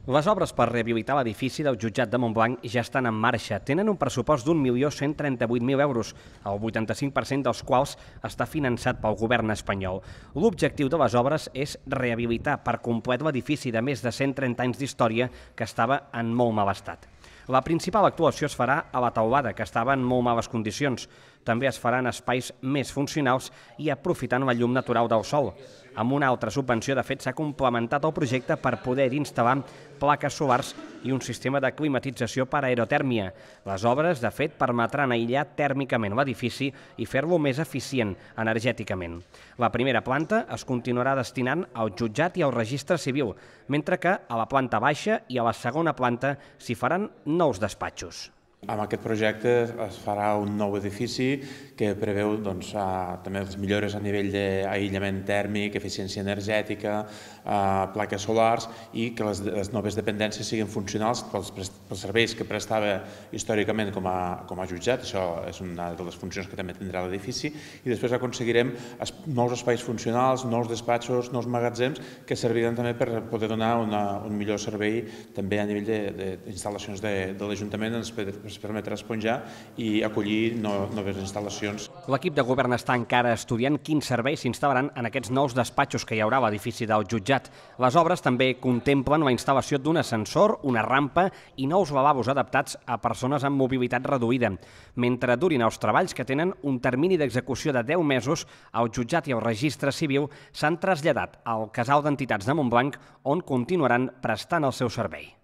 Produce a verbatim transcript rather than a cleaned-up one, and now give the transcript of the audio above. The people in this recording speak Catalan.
Les obres per rehabilitar l'edifici del jutjat de Montblanc ja estan en marxa. Tenen un pressupost d'un milió cent trenta-vuit mil euros, el vuitanta-cinc per cent dels quals està finançat pel govern espanyol. L'objectiu de les obres és rehabilitar per complet l'edifici de més de cent trenta anys d'història que estava en molt mal estat. La principal actuació es farà a la teulada, que estava en molt males condicions. També es faran espais més funcionals i aprofitant la llum natural del sol. Amb una altra subvenció, de fet, s'ha complementat el projecte per poder instal·lar plaques solars i un sistema de climatització per aerotèrmia. Les obres, de fet, permetran aïllar tèrmicament l'edifici i fer-lo més eficient energèticament. La primera planta es continuarà destinant al jutjat i al registre civil, mentre que a la planta baixa i a la segona planta s'hi faran nous despatxos. Amb aquest projecte es farà un nou edifici que preveu doncs, també les millores a nivell d'aïllament tèrmic, eficiència energètica, plaques solars i que les, les noves dependències siguin funcionals pels, pels serveis que prestava històricament com a, com a jutjat. Això és una de les funcions que també tindrà l'edifici. I després aconseguirem nous espais funcionals, nous despatxos, nous magatzems que serviran també per poder donar una, un millor servei també a nivell d'instal·lacions de, de, de l'Ajuntament. Ens permetrà esponjar i acollir no, noves instal·lacions. L'equip de govern està encara estudiant quins serveis s'instal·laran en aquests nous despatxos que hi haurà a l'edifici del jutjat. Les obres també contemplen la instal·lació d'un ascensor, una rampa i nous lavabos adaptats a persones amb mobilitat reduïda. Mentre durin els treballs, que tenen un termini d'execució de deu mesos, el jutjat i el registre civil s'han traslladat al casal d'entitats de Montblanc, on continuaran prestant el seu servei.